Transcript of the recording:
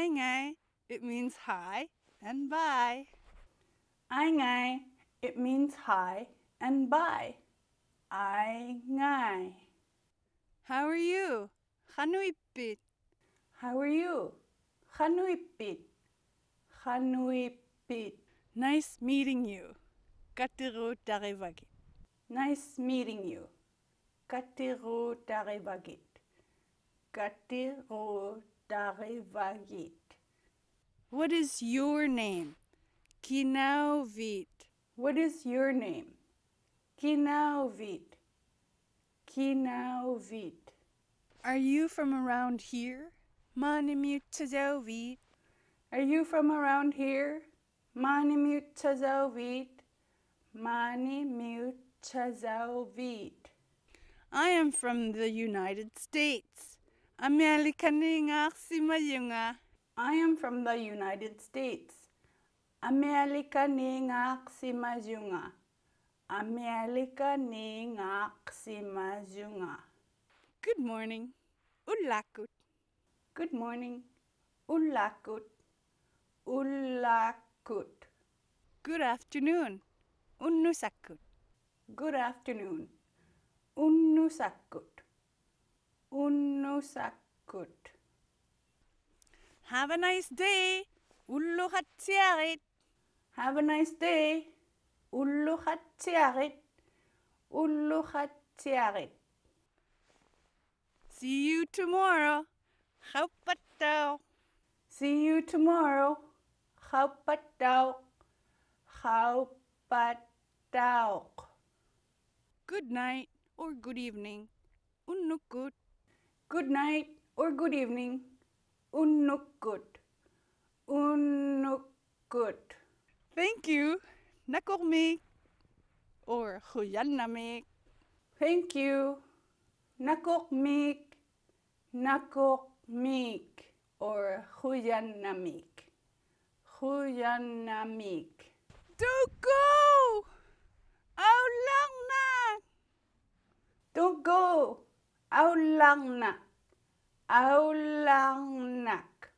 ngay, it means hi and bye. Ai ngay, it means hi and bye. Ai ngay. How are you? Hanuipit. How are you? Hanuipit. Hanuipit. Nice meeting you. Katiro darevagi. Nice meeting you. Katiro darevagit. Katiro darevagit. What is your name? Kinauvit. What is your name? Kinauvit. Kinauvit. Are you from around here? Manimutazovit. Are you from around here? Manimutazovit. Manimutazovit. I am from the United States. Amerikaningaksimayunga. I am from the United States. Amerika ningaksimayunga. Amerika ningaksimayunga. Good morning. Ulakut. Good morning. Ulakut. Ulakut. Good afternoon. Unnusakut. Good afternoon. Unnusakut. Unnusakut. Have a nice day. Ulluhatsiarit. Have a nice day. Ulluhatsiarit. Ulluhatsiarit. See you tomorrow. Haupatau. See you tomorrow. Haupatau. Haupatau. Good night or good evening. Unnukut. Good night or good evening. Unnukut. Unnukut. Thank you. Nakormik. Or huyannamik. Thank you. Nakokmik. Nakokmik. Or huyannamik. Huyannamik. Don't go! Aulang na! Don't go. Aulangnak. Aulangnak.